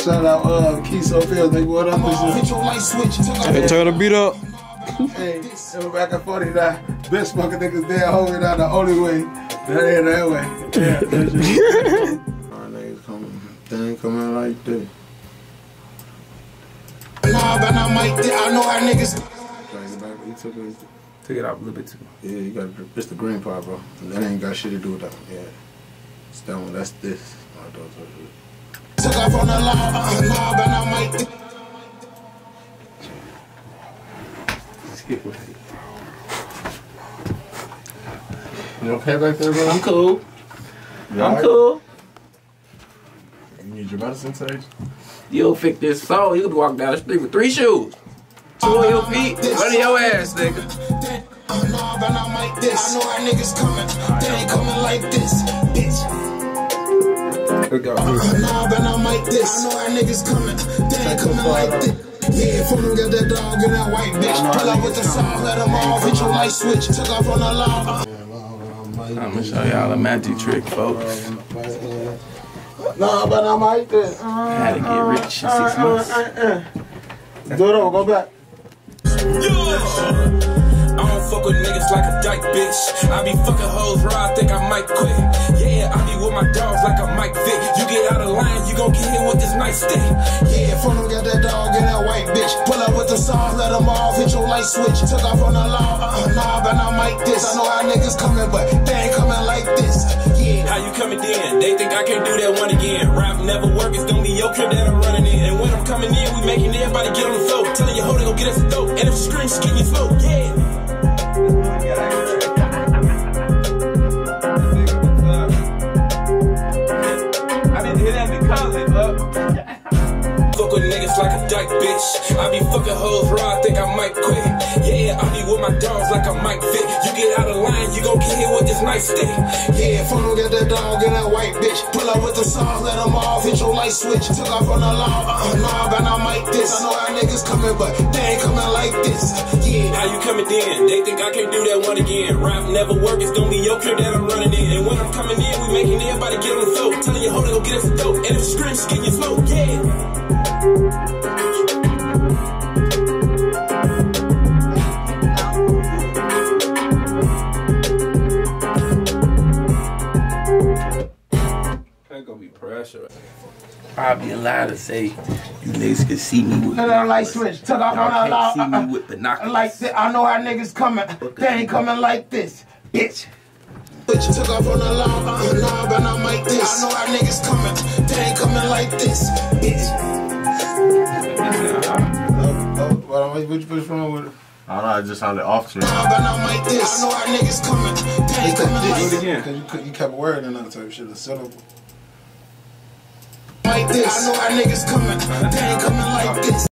Shout out Keso Fields, nigga. What up? Hey, turn the beat up. Hey, we're back at 49. Best fucking niggas there holding down the only way. That ain't that way. Yeah, that's it. Our niggas coming. They ain't coming like this. Nah, but I might. I know how niggas. He took it out a little bit too. Yeah, you got it's the green part, bro. And that ain't got shit to do with that one. Yeah, it's that one. That's this. Took off on the law. Nah, but I might. You okay back there, bro? I'm cool. You I'm right? cool. You need your medicine, Sage? You'll fix this soul. You could walk down the street with 3 shoes. 2 on your feet, 1 on your ass, nigga. Nah, but I might this. I know how niggas coming. They ain't coming like this, bitch. Nah, but I might this. I know how niggas coming. They ain't coming like this. Yeah, for them got that dog and that white bitch. Pull up with the song, let them off, hit your light switch. Took off on the law. I'm gonna show y'all a magic trick, folks. Nah, but I might this. How to get rich in 6 months. Do it over, go back. I don't fuck with niggas like a dyke, bitch. I be fucking hoes raw, I think I might quit. Yeah, I be with my dogs like a Mike Vick. You get out of line, you gon' get hit with this nice stick. Yeah, for them got that dog and that white bitch. Pull up with the song, let them off, hit your light switch. Took off on the law, nah, but I might this. I know how niggas coming, but they ain't coming like this. Yeah. How you coming in? They think I can't do that one again. Rap never work, it's gonna be your crib that I'm running in. And when I'm coming in, we making everybody get on the floor. Telling your hoe they gon' get us a dope. And if you scream, she get you slow, yeah. Fuck with niggas like a dyke, bitch. I be fucking hoes raw, I think I might quit. Yeah, I be with my dogs like a Mike Vick. You get out of line, you gon' get hit with this nice stick. Yeah, for them got that dog and that white bitch. Pull up with the song, let them off, hit your light switch. Took off on the law, nah, but I might this. I know how niggas coming, but they ain't coming like this. Yeah. How you coming in? They think I can't do that one again. Rap never work, it's gonna be your crib that I'm running in. And when I'm coming in, we making everybody get on the floor. Telling your hoe they gon' get us a dope. And if you scream, she get you slow, yeah. Ain't gonna be pressure. I'd be allowed to say you niggas can see me with light switch. Took off on the law. see me with binoculars. Like this. I know how niggas coming. They ain't coming like this, bitch. Took off on the law. Nah, but I might this. I know how niggas coming. They ain't coming like this, bitch. What you put wrong with it? I don't know, I just sounded off to you. Nah, but I might this. I know how niggas coming. They ain't coming like this. Because you kept word and that type of shit. It's syllable. Like this. I know how niggas coming. They ain't coming like this.